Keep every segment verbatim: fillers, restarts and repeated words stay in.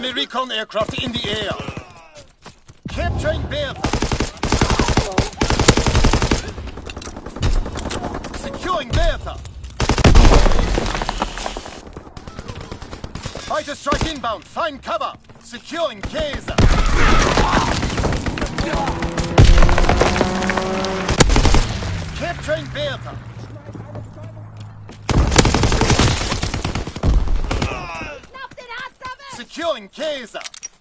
Enemy recon aircraft in the air. Capturing Bertha. Securing Bertha. Fighter strike inbound. Find cover. Securing Kaiser. Capturing Bertha. Securing Kaiser.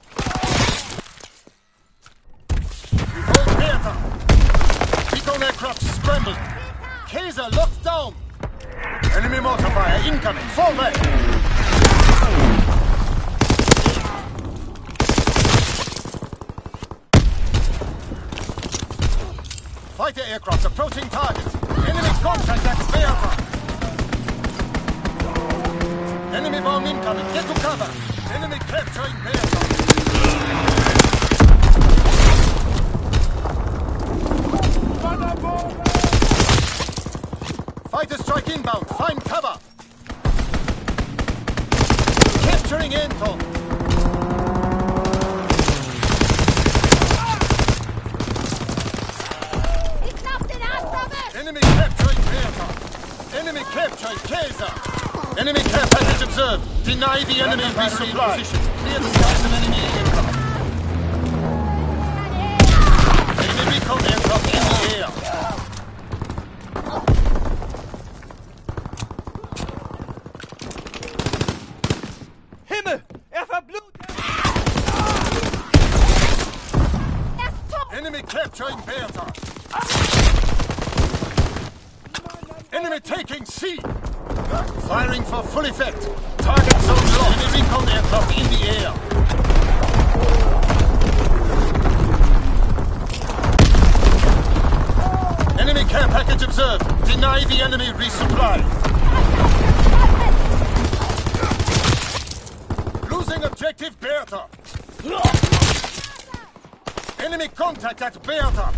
We hold Bertha. Recon aircraft scrambled. Kaiser locked down. Enemy mortar fire incoming. Fall back. Fighter aircraft approaching target. Enemy contact at Bertha. Enemy bomb incoming. Get to cover. Enemy capturing Bertha. Fighter strike inbound. Find cover. Capturing Anton. Enemy capturing Bertha. Enemy capturing Kaiser. Enemy care package observed. Deny the enemy resupply. Position. Clear the skies of enemy aircraft. Enemy recon aircraft in the air. Himmel! Er verblutet! Enemy capturing Bertha. Enemy taking C. Firing for full effect. Target zone locked. Enemy recon aircraft in the air. Enemy care package observed. Deny the enemy resupply. Losing objective Bertha. Enemy contact at Bertha.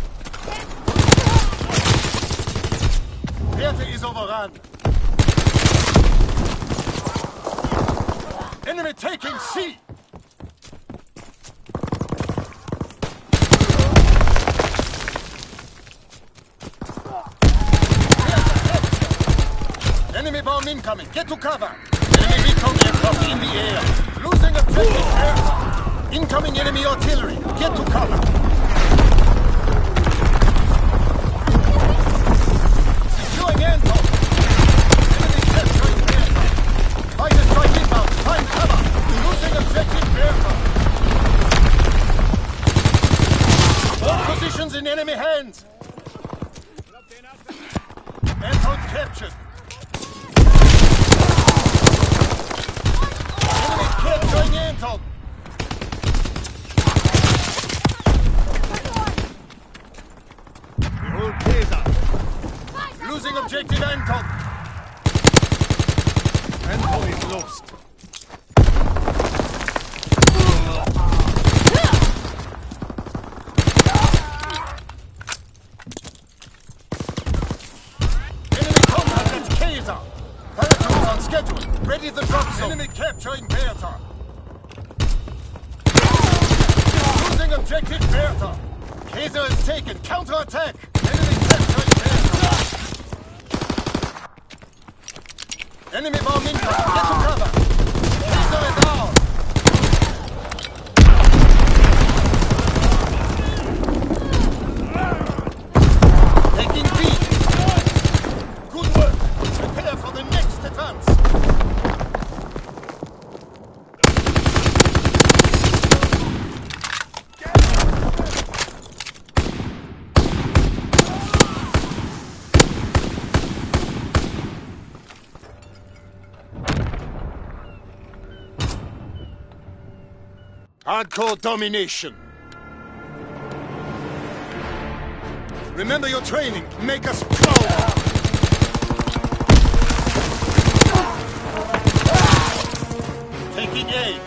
Bertha is overrun. Enemy taking C. Enemy bomb incoming. Get to cover. Enemy recon aircraft in the air. Losing objective Bertha. Incoming enemy artillery. Get to cover. Securing Anton. Enemy capturing Bertha. Fighter strike inbound. Find cover. Losing objective Bertha. All positions in enemy hands. Anton captured. Enemy capturing Anton. We hold Kaiser. Losing objective Anton. Anton is lost. Enemy combat at Kaiser. Paratroopers on schedule. Ready the drop zone. Enemy capturing Bertha. Losing objective Bertha. Kaiser is taken. Counter-attack. Enemy capturing Bertha. Enemy bomb incoming. Get to cover. Kaiser is down. Taking B. Good work. Prepare for the next advance. Hardcore domination. Remember your training. Make us proud. Taking A.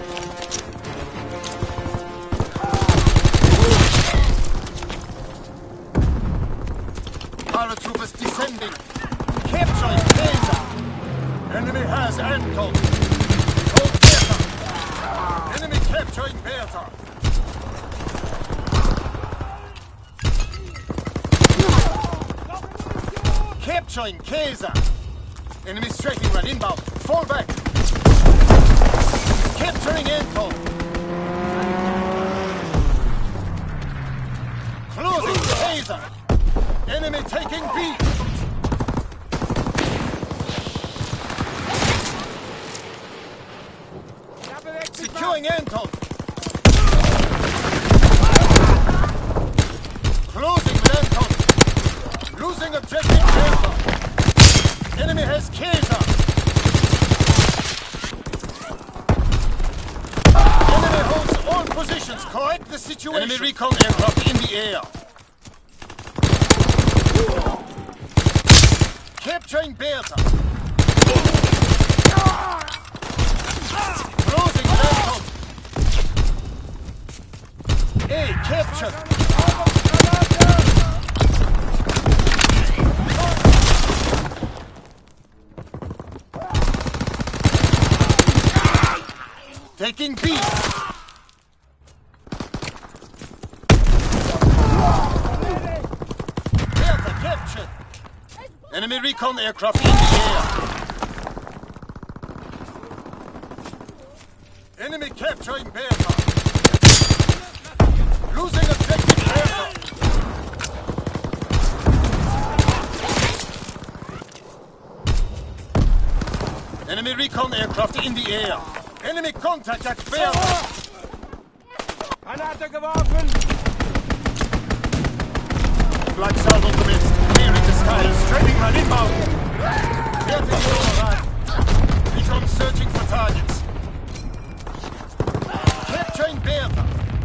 Paratroopers descending. Capturing Kaiser. Enemy has Anton. Hold Bertha. Enemy Capturing Bertha. Capturing Kaiser. Enemy strafing run inbound. Fall back. Capturing Anton. Closing Kaiser. Enemy taking B. Securing Anton. Closing with Anton. Losing objective Bertha. Enemy has Kaiser. Enemy holds all positions. Correct the situation. Enemy recon aircraft in the air. Capturing Bertha. Closing Anton. A captured. Taking B. Bertha captured. Enemy recon aircraft in the air. Enemy capturing Bertha. Losing objective Bertha. Enemy recon aircraft in the air. Enemy contact at Bertha. Granate geworfen! Black salvo commenced. Clearing the sky. Strafing run inbound. Bertha is overrun. Recon searching for targets. Capturing Bertha.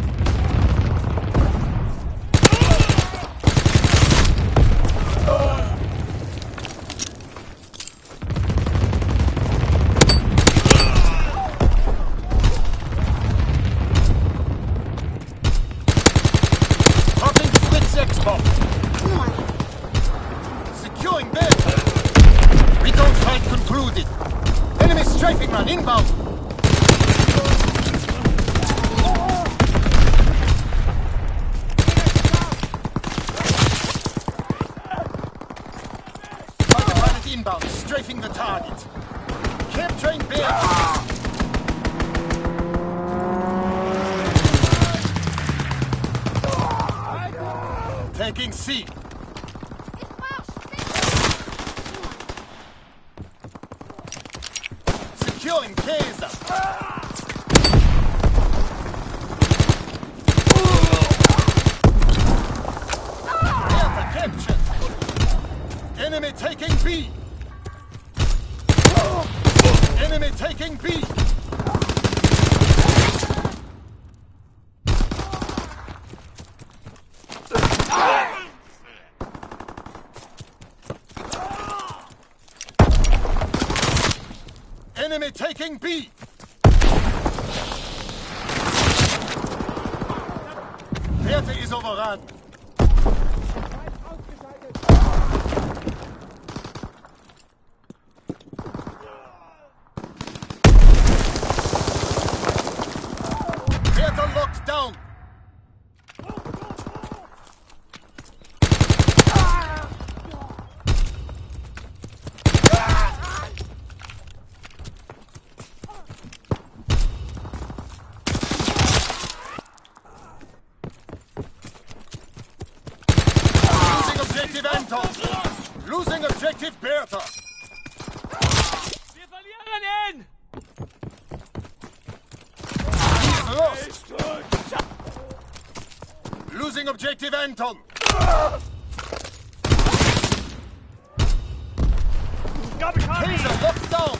Securing Bertha. Recon fight concluded. Enemy strafing run inbound. Fighter pilot inbound, strafing the target. Capturing Bertha. Taking C. Securing Kaiser. Bertha captured. Enemy taking B. Enemy taking B. Enemy taking B. Bertha is overrun. Bertha locked down. Objective Anton. Losing objective Bertha. Wir verlieren ihn! He's lost. Losing objective Anton. Kaiser locked down.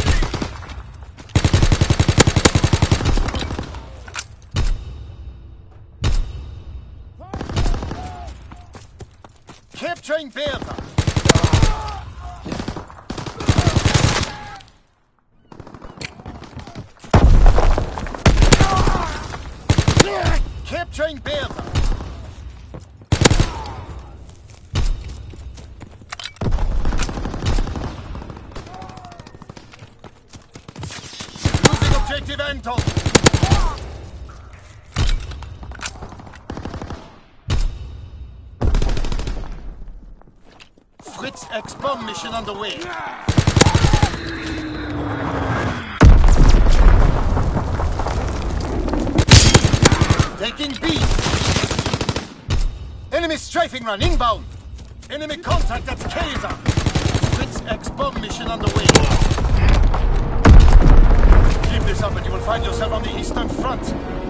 Capturing Bertha. Capturing Bertha. Losing objective Anton. Fritz X-bomb mission underway. Taking B. Enemy strafing run inbound. Enemy contact at Kaiser. Fritz X-bomb mission underway. Keep this up and you will find yourself on the Eastern Front.